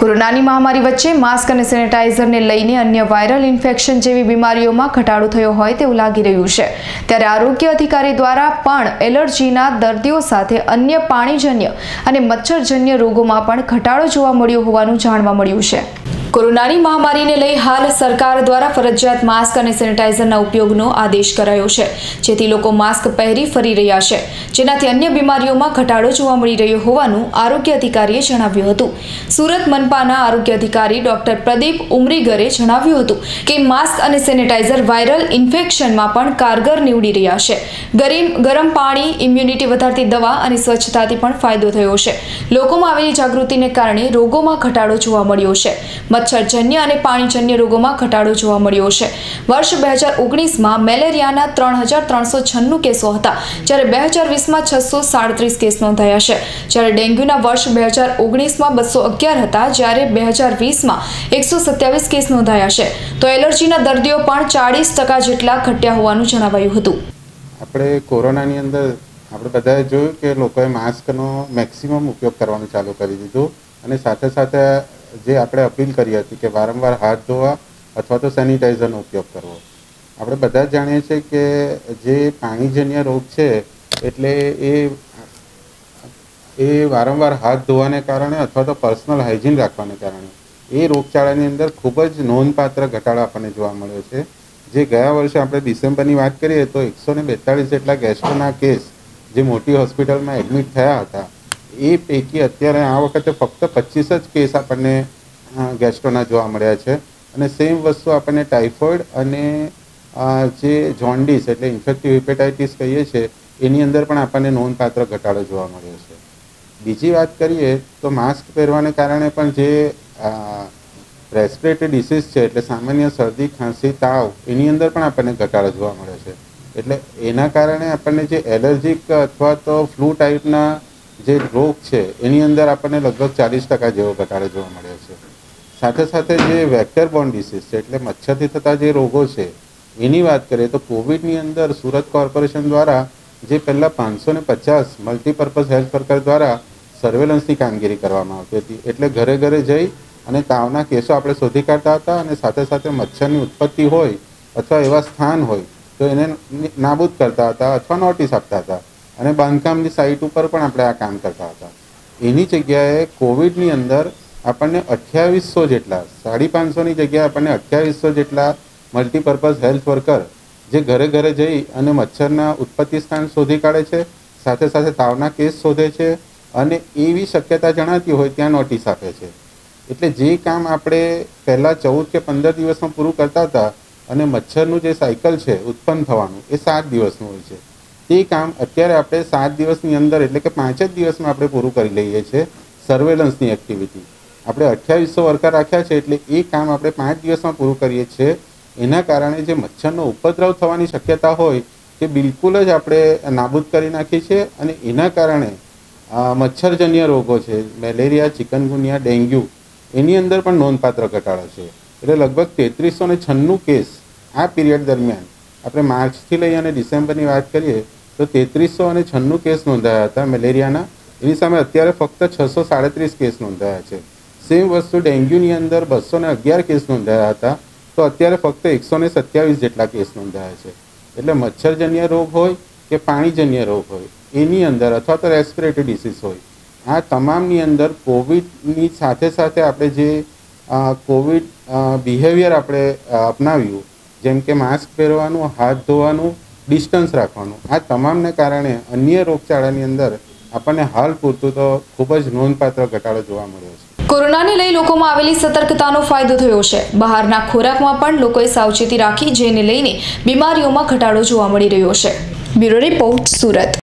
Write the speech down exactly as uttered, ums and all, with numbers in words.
કોરોનાની મહામારી વચ્ચે માસ્ક અને સેનેટાઇઝરને લઈને અન્ય વાયરલ ઇન્ફેક્શન જેવી બીમારીઓમાં ઘટાડો થયો હોય તેવું લાગી રહ્યું છે। ત્યારે આરોગ્ય અધિકારી દ્વારા પણ એલર્જીના દર્દીઓ સાથે અન્ય પાણીજન્ય અને મચ્છરજન્ય રોગોમાં પણ ઘટાડો જોવા મળ્યો હોવાનું જાણવા મળ્યું છે। કોરોનાની મહામારીને લઈ હાલ સરકાર દ્વારા ફરજિયાત માસ્ક અને સેનેટાઇઝરના ઉપયોગનો આદેશ કરાયો છે, જેથી લોકો માસ્ક પહેરી ફરી રહ્યા છે, જેનાથી અન્ય બીમારીઓમાં ઘટાડો જોવા મળી રહ્યો હોવાનું આરોગ્ય અધિકારીએ જણાવ્યું હતું। સુરત મનપાના આરોગ્ય અધિકારી ડોક્ટર પ્રદીપ ઉમરીગરે જણાવ્યું હતું કે માસ્ક અને સેનેટાઇઝર વાયરલ ઇન્ફેક્શનમાં પણ કારગર નીવડી રહ્યા છે। ગરમ ગરમ પાણી, ઇમ્યુનિટી વધારતી દવા અને સ્વચ્છતાથી પણ ફાયદો થયો છે। લોકોમાં આવેલી જાગૃતિને કારણે રોગોમાં ઘટાડો જોવા મળ્યો છે। મચ્છરજન્ય અને પાણીજન્ય રોગોમાં ઘટાડો જોવા મળ્યો છે। વર્ષ બે હજાર ઓગણીસમાં મેલેરિયાના ત્રણ હજાર ત્રણસો છન્નું કેસો હતા, જ્યારે બે હજાર વીસમાં છસો સાડત્રીસ કેસ નોંધાયા છે। જ્યારે ડેન્ગ્યુના વર્ષ બે હજાર ઓગણીસમાં બસો અગિયાર હતા, જ્યારે બે હજાર વીસમાં એકસો સત્યાવીસ કેસ નોંધાયા છે। તો એલર્જીના દર્દીઓ પણ ચાલીસ ટકા જેટલા ઘટ્યા હોવાનું જણાવાયું હતું। આપણે કોરોનાની અંદર આપણે બધાએ જોયું કે લોકોએ માસ્કનો મેક્સિમમ ઉપયોગ કરવાનું ચાલુ કરી દીધું અને સાથે સાથે જે આપણે અપીલ કરી હતી કે વારંવાર હાથ ધોવા અથવા તો સેનિટાઈઝરનો ઉપયોગ કરવો। આપણે બધા જ જાણીએ છીએ કે જે પાણીજન્ય રોગ છે એટલે એ એ વારંવાર હાથ ધોવાને કારણે અથવા તો પર્સનલ હાઇજીન રાખવાને કારણે એ રોગચાળાની અંદર ખૂબ જ નોંધપાત્ર ઘટાડો આપણને જોવા મળ્યો છે। જે ગયા વર્ષે આપણે ડિસેમ્બરની વાત કરીએ તો એકસો ને બેતાળીસ જેટલા ગેસ્ટ્રોના કેસ જે મોટી હોસ્પિટલમાં એડમિટ થયા હતા, એ પૈકી અત્યારે આ વખતે ફક્ત પચીસ જ કેસ આપણને ગેસ્ટ્રોના જોવા મળ્યા છે। અને સેમ વસ્તુ આપણને ટાઇફોઇડ અને જે જોન્ડિસ એટલે ઇન્ફેક્ટિવ હિપેટાઇટિસ કહીએ છીએ એની અંદર પણ આપણને નોંધપાત્ર ઘટાડો જોવા મળ્યો છે। બીજી વાત કરીએ તો માસ્ક પહેરવાને કારણે પણ જે રેસ્પિરેટરી ડિસીઝ છે એટલે સામાન્ય શરદી, ખાંસી, તાવ એની અંદર પણ આપણને ઘટાડો જોવા મળે છે। એટલે એના કારણે આપણને જે એલર્જીક અથવા તો ફ્લૂ ટાઈપના જે રોગ છે એની અંદર આપણને લગભગ ચાલીસ ટકા જેવો ઘટાડો જોવા મળ્યો છે। સાથે સાથે જે વેક્ટર બોર્ન ડિસીઝ છે એટલે મચ્છરથી થતા જે રોગો છે એની વાત કરીએ તો કોવિડની અંદર સુરત કોર્પોરેશન દ્વારા જે પહેલાં પાંચસો ને પચાસ મલ્ટીપર્પઝ હેલ્થ વર્કર દ્વારા સર્વેલન્સની કામગીરી કરવામાં આવતી હતી। એટલે ઘરે ઘરે જઈ અને તાવના કેસો આપણે શોધી કાઢતા હતા અને સાથે સાથે મચ્છરની ઉત્પત્તિ હોય અથવા એવા સ્થાન હોય તો એને નાબૂદ કરતા હતા અથવા નોટિસ આપતા હતા અને બાંધકામની સાઇટ ઉપર પણ આપણે આ કામ કરતા હતા। એની જગ્યાએ કોવિડની અંદર આપણને અઠ્યાવીસો જેટલા સાડી પાંચસોની જગ્યાએ આપણને અઠ્યાવીસો જેટલા મલ્ટીપર્પઝ હેલ્થ વર્કર જે ઘરે ઘરે જઈ અને મચ્છરના ઉત્પત્તિ સ્થાન શોધી કાઢે છે, સાથે સાથે તાવના કેસ શોધે છે અને એવી શક્યતા જણાતી હોય ત્યાં નોટિસ આપે છે। એટલે જે કામ આપણે પહેલાં ચૌદ કે પંદર દિવસમાં પૂરું કરતા હતા અને મચ્છરનું જે સાયકલ છે ઉત્પન્ન થવાનું એ સાત દિવસનું હોય છે, તે કામ અત્યારે આપણે સાત દિવસની અંદર એટલે કે પાંચ જ દિવસમાં આપણે પૂરું કરી લઈએ છીએ। સર્વેલન્સની એક્ટિવિટી આપણે અઠ્યાવીસો વર્કર રાખ્યા છે એટલે એ કામ આપણે પાંચ દિવસમાં પૂરું કરીએ છીએ। એના કારણે જે મચ્છરનો ઉપદ્રવ થવાની શક્યતા હોય તે બિલકુલ જ આપણે નાબૂદ કરી નાખીએ છીએ અને એના કારણે મચ્છરજન્ય રોગો છે મેલેરિયા, ચિકનગુનિયા, ડેન્ગ્યુ એની અંદર પણ નોંધપાત્ર ઘટાડો છે। એટલે લગભગ તેત્રીસો ને છન્નું કેસ આ પીરિયડ દરમિયાન આપણે માર્ચથી લઈ અને ડિસેમ્બરની વાત કરીએ તો તેત્રીસો અને છન્નું કેસ નોંધાયા હતા મેલેરિયાના। એની સામે અત્યારે ફક્ત છસો સાડત્રીસ કેસ નોંધાયા છે। સેમ વસ્તુ ડેન્ગ્યુની અંદર બસો ને અગિયાર કેસ નોંધાયા હતા તો અત્યારે ફક્ત એકસો ને સત્યાવીસ જેટલા કેસ નોંધાયા છે। એટલે મચ્છરજન્ય રોગ હોય કે પાણીજન્ય રોગ હોય એની અંદર અથવા તો રેસ્પિરેટરી ડિસીઝ હોય, આ તમામની અંદર કોવિડની સાથે સાથે આપણે જે કોવિડ બિહેવિયર આપણે અપનાવ્યું જેમ કે માસ્ક પહેરવાનું, હાથ ધોવાનું, ડિસ્ટન્સ રાખવાનું, આ તમામને કારણે અન્ય રોગચાળાની અંદર આપણને હાલ પૂરતું તો ખૂબ જ નોંધપાત્ર ઘટાડો જોવા મળ્યો છે। કોરોનાને લઈ લોકોમાં આવેલી સતર્કતાનો ફાયદો થયો છે। બહારના ખોરાકમાં પણ લોકોએ સાવચેતી રાખી, જેને લઈને બીમારીઓમાં ઘટાડો જોવા મળી રહ્યો છે। Bureau report, Surat.